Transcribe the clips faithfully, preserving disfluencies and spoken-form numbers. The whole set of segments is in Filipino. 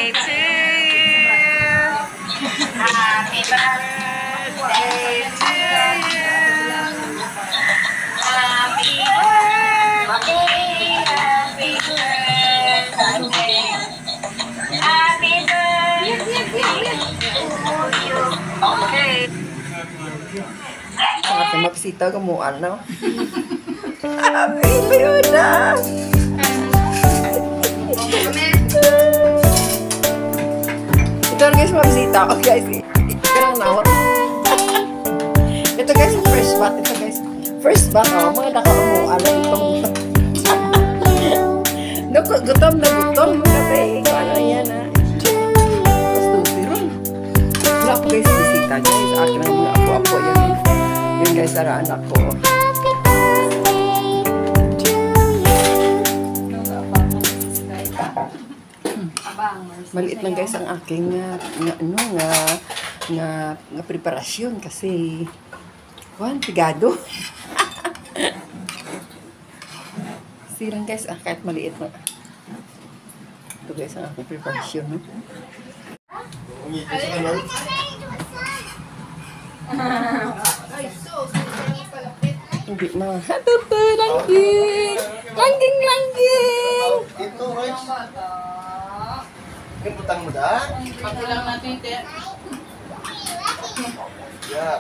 to you. Happy birthday to you. Happy birthday, happy birthday. Happy birthday to you. Okay. At magsita ka mo, ano? Happy birthday! Ito guys, magsita. Oh guys, ikarang naon. Ito guys, first bat. Ito guys, first bat. Oh, mga naka mo, ano itong Naku, gutom na gutom. Kasi, ano yan ha. Gusto, pero wala po guys, bisita guys. Akin ang mga apo-apo yan. Yun guys, ara anak ko. Maliit lang guys ang aking nga, nga ano nga nga, nga preparasyon kasi wan, pigado. Silang guys, ah, kahit maliit na. Ito guys ang aking preparasyon, no? Hindi na. Hatuto, langging! Langging, langging! Ito, guys. Ini putang muda. Pakulang natin ito. Ya.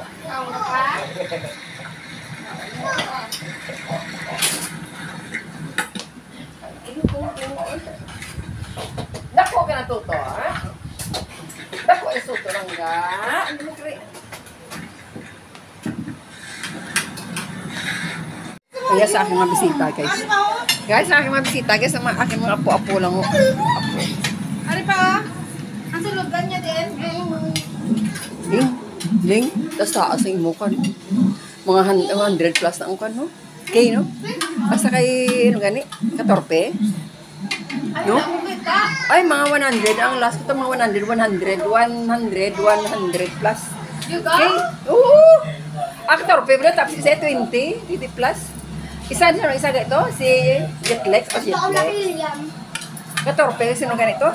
Dako ka na tuto, ha? Dako isuto lang ga. Ano mo kri? Kaya sa aking mga bisita, guys. Guys, sa aking mga bisita, guys, sa mga aking mga apo-apo lang. Apo. Ari pa? Ang sulugan niya din. Ling, ling, tas taas ang imo kan. Mga one hundred plus na ang kan, no? Kay, no? Basta kay, ano gani? Katorpe? No? Ay, mga one hundred. Ang last ko ito, mga one hundred, one hundred, one hundred, one hundred plus. You go? Okay? Oo! Ang katorpe, bro, tapos isa twenty, twenty plus. Isa niya, isa ga ito, si Jetlex o Jetlex. Katorpe, sino ganito?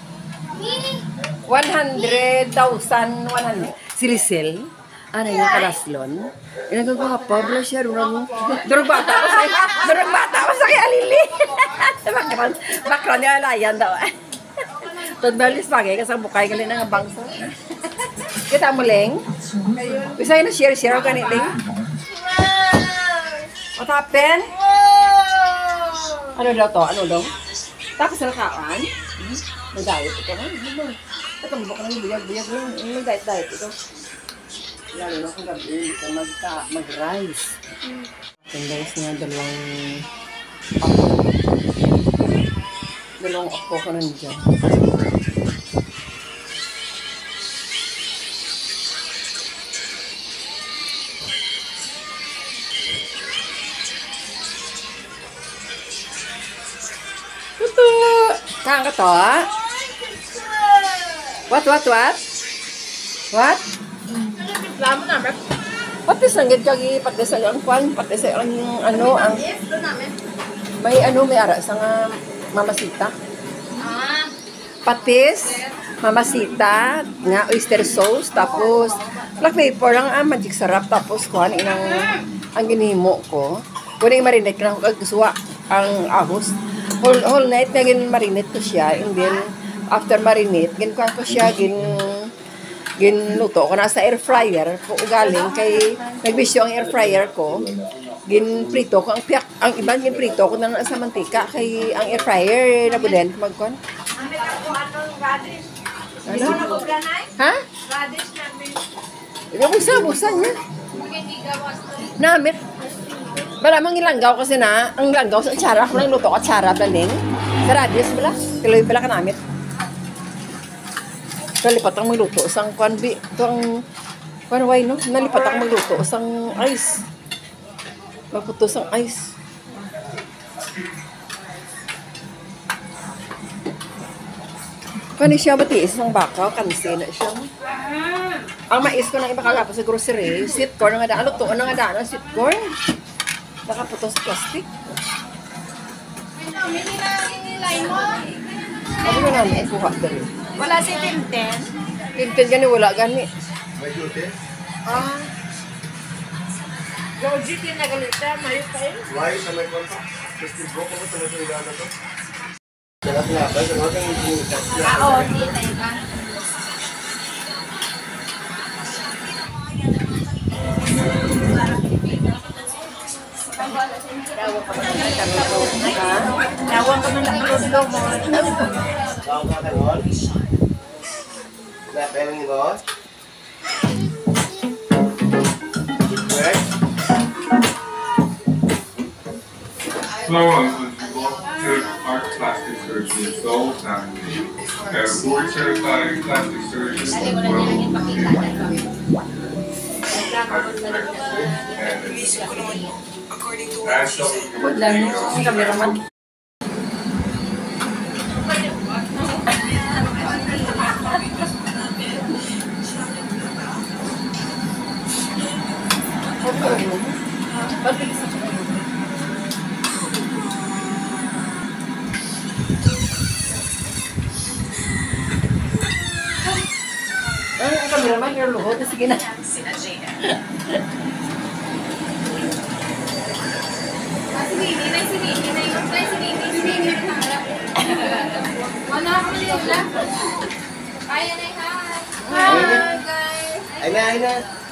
one hundred thousand, one hundred. Si Lisel, ano yung kalaslon? Inagag mga pablo siya, durang durang bata pa sa durang bata pa sa kay Alili. Background, background niya layan daw. Tagdalis bagay, kasang bukay galing ng bangso. Kita mo, Leng? Bisa na share-share ako ganit, Leng? What happened? Ano daw to? Ano daw? Tapos na kaan? Mag-diet ito. Ito, mabok na yung buyag-buyag lang. Mag-diet-diet ito. Lalo na kung gabi, ito mag-rice. Ito guys nga, dalawang ako. Dalawang ako ko nandiyan. Tutu! Kang ka to, ha? What, what, what? What? Lamo na, bro. Pati sanggit kagi pati sa ang kwan, pati sa ang ano, ang Yes, doon namin. may ano, may ara sa nga mamasita. Ah. Patis, mamasita, nga oyster sauce, tapos black pepper lang ah, magic sarap, tapos kwan inang ang ginimo ko. Kunin marinate na ko kagsuwa ang ahos. Whole, whole night na gin marinate ko siya, and then after marinate, gin ko ko siya, gin ginluto ko na sa air fryer ko galing kay nagbisyo ang air fryer ko, gin prito ko ang piyak, ang ibang gin prito ko na sa mantika kay ang air fryer na bulen magkon. Ano? Ha? Radish namin. Yung busa, busa niya. Namit. Bala mang ilanggaw kasi na, ang langgaw sa tsara ko lang luto ko tsara baling. Sa radius bala, kiloy bala ka namit. Nalipat ang magluto isang kwanbi. Ito ang kwanway, no? Nalipat ang magluto isang ice. Magputos ang ice. Kani siya matiis ng baka, kansi na siya. Ang mais ko nang ibakalapos sa grocery, sweet corn nga daan. Lutoan nga daan ang sweet corn. Nakaputos plastic. Ito, mini na, mini line mo. Ano ba namin ay kuha dali? Wala si Tintin. Tintin gani, wala gani. May duty? Ah, Georgie, kinagalita. Mayo kayo. Why sa may konta? Kasi bro ko sa may tulad na to. Sarap nga ba? Sarap nga yung Oo, di tayo ka. Tawag ka man lang lulo mo. Tawag ka kanon? Napelong mo? Correct? Hello, I'm Take Art Plastic Surgery Soul Family. A board certified plastic surgeon as well. And wala niyo. Ang kameraman. Ay, ang kameraman, yung luhod. Sige na. Si Nini, na si Nini, na yung na si Nini, si Nini na harap. Ano ako nila? Ay, anay, hi. Hi, guys. Ay na, ay na.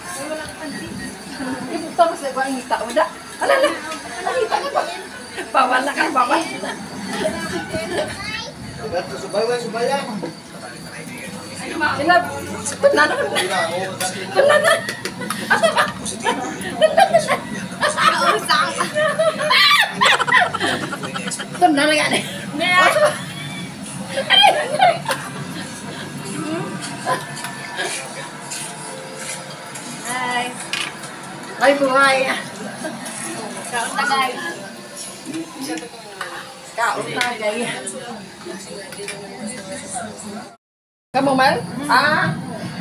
Ibuto ko sa ibang ngita. Wala. Alala. Nakita ko ba? Bawal na ka, bawal. Agad sa subay, way subay yan. Sila, tunan na. Tunan na. Asa ba? Tunan na yan eh. Asa ba? Hi. Ay, buhay. Kaon na, guys. Kaon na, gaya. Kamu, Mal? Ah.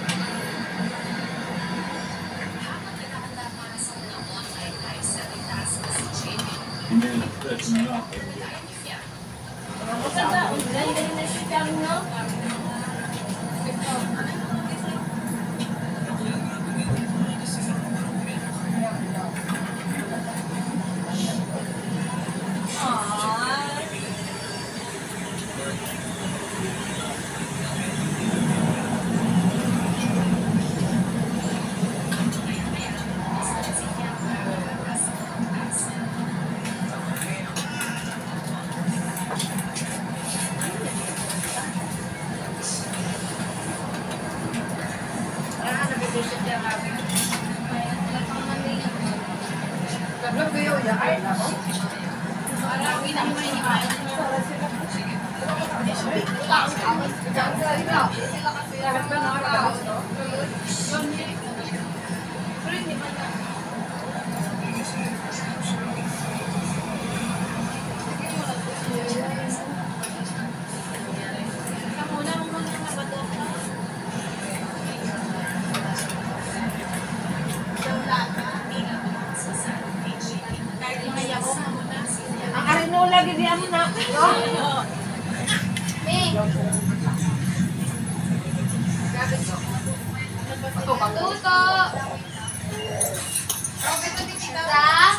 Ang arino lagi di amo na. Tuto. Sa?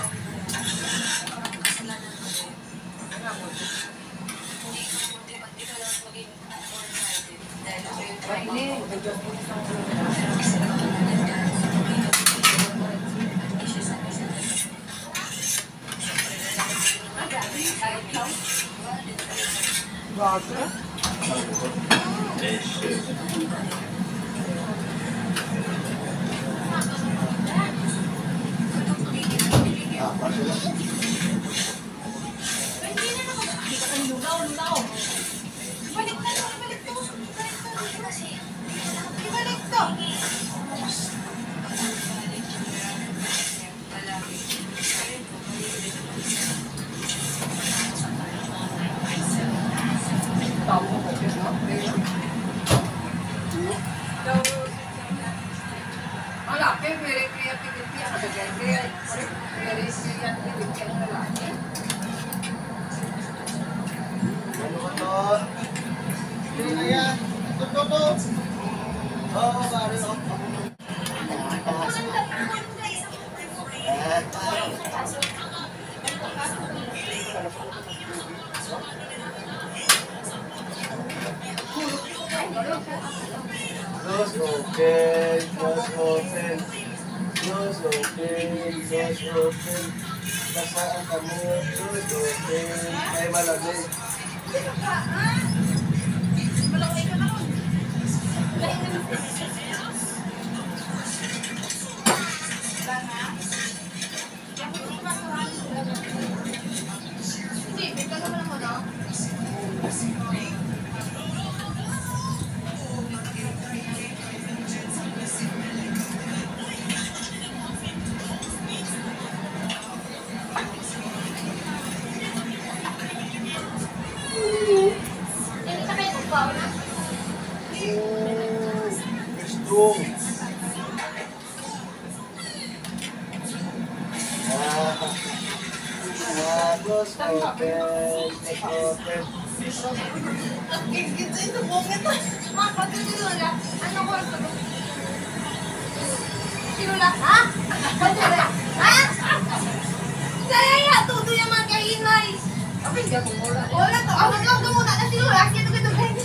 Ala, very creativity. Very creative. Oo, pare. Doors open, doors open. Doors open, doors open. Nasaan kami? Doors open. Ay, malamig. Strong. Ah, ah, doors open, doors open. Sinula, ha? Ha? Saya ya, tuto yung mga kainay. Wala to, ako lang dumuna na sinula. Kito kito kito.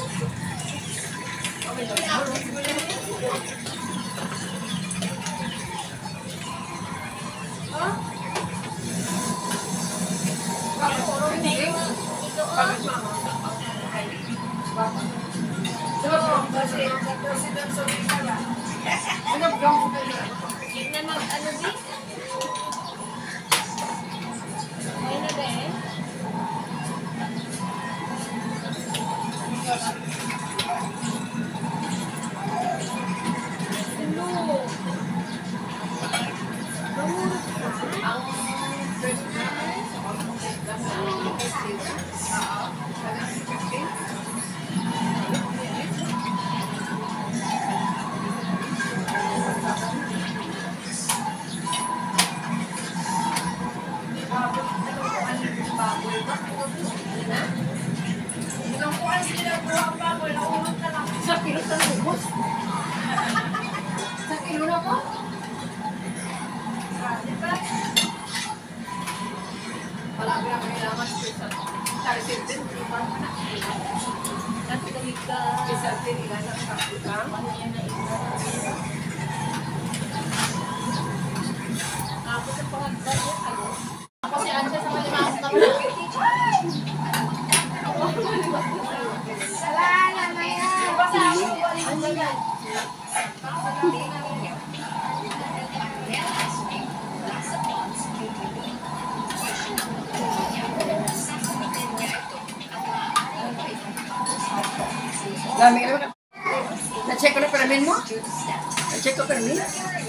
Sa kilo na lubos. Sa kilo na po? Wala ka lang kailangan sa tari sirtin. Nanti kami ka sa tinila ng kapitang. Ako sa pangagdal mo. Ako si Anja sa malimang na malapit. Wala na yan. Basta ako. Ano yan? Dami ka na. Na-check ko na permin mo? Na-check ko permin?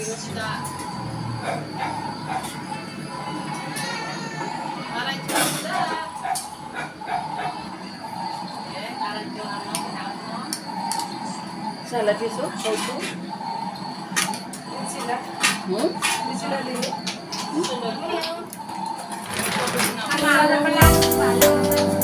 Salad iso? Soto? Sila. Hmm? Sila lili. Hmm? Sila. Sila.